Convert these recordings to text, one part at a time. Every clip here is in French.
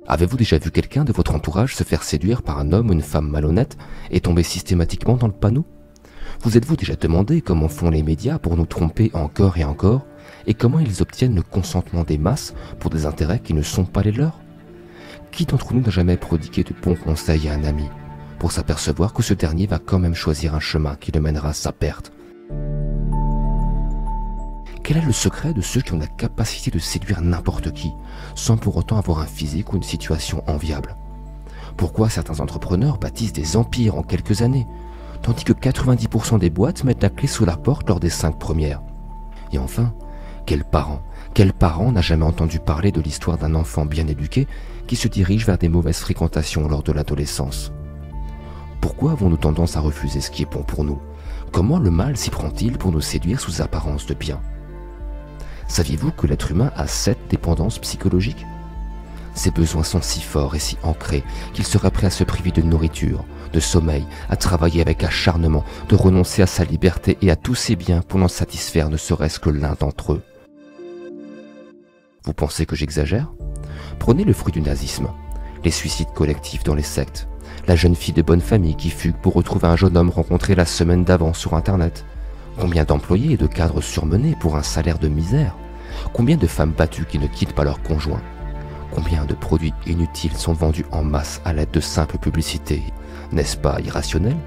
Avez-vous déjà vu quelqu'un de votre entourage se faire séduire par un homme ou une femme malhonnête et tomber systématiquement dans le panneau? Vous êtes-vous déjà demandé comment font les médias pour nous tromper encore et encore, et comment ils obtiennent le consentement des masses pour des intérêts qui ne sont pas les leurs? Qui d'entre nous n'a jamais prodigué de bons conseils à un ami, pour s'apercevoir que ce dernier va quand même choisir un chemin qui le mènera à sa perte? Quel est le secret de ceux qui ont la capacité de séduire n'importe qui, sans pour autant avoir un physique ou une situation enviable? Pourquoi certains entrepreneurs bâtissent des empires en quelques années, tandis que 90% des boîtes mettent la clé sous la porte lors des 5 premières? Et enfin, quel parent n'a jamais entendu parler de l'histoire d'un enfant bien éduqué qui se dirige vers des mauvaises fréquentations lors de l'adolescence? Pourquoi avons-nous tendance à refuser ce qui est bon pour nous? Comment le mal s'y prend-il pour nous séduire sous apparence de bien? Saviez-vous que l'être humain a 7 dépendances psychologiques? Ses besoins sont si forts et si ancrés qu'il serait prêt à se priver de nourriture, de sommeil, à travailler avec acharnement, de renoncer à sa liberté et à tous ses biens pour n'en satisfaire ne serait-ce que l'un d'entre eux. Vous pensez que j'exagère? Prenez le fruit du nazisme, les suicides collectifs dans les sectes, la jeune fille de bonne famille qui fugue pour retrouver un jeune homme rencontré la semaine d'avant sur Internet. Combien d'employés et de cadres surmenés pour un salaire de misère? Combien de femmes battues qui ne quittent pas leur conjoint? Combien de produits inutiles sont vendus en masse à l'aide de simples publicités? N'est-ce pas irrationnel?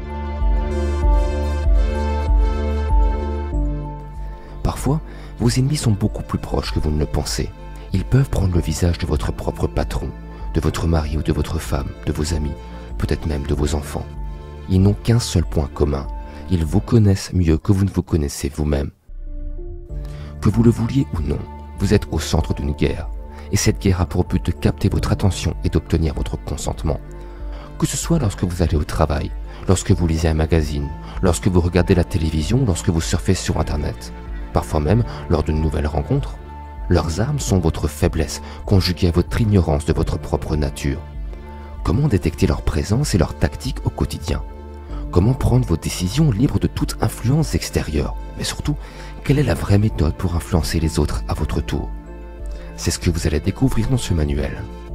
Parfois, vos ennemis sont beaucoup plus proches que vous ne le pensez. Ils peuvent prendre le visage de votre propre patron, de votre mari ou de votre femme, de vos amis, peut-être même de vos enfants. Ils n'ont qu'un seul point commun. Ils vous connaissent mieux que vous ne vous connaissez vous-même. Que vous le vouliez ou non, vous êtes au centre d'une guerre. Et cette guerre a pour but de capter votre attention et d'obtenir votre consentement. Que ce soit lorsque vous allez au travail, lorsque vous lisez un magazine, lorsque vous regardez la télévision, lorsque vous surfez sur Internet, parfois même lors d'une nouvelle rencontre. Leurs armes sont votre faiblesse, conjuguée à votre ignorance de votre propre nature. Comment détecter leur présence et leur tactique au quotidien? Comment prendre vos décisions libres de toute influence extérieure? Mais surtout, quelle est la vraie méthode pour influencer les autres à votre tour? C'est ce que vous allez découvrir dans ce manuel.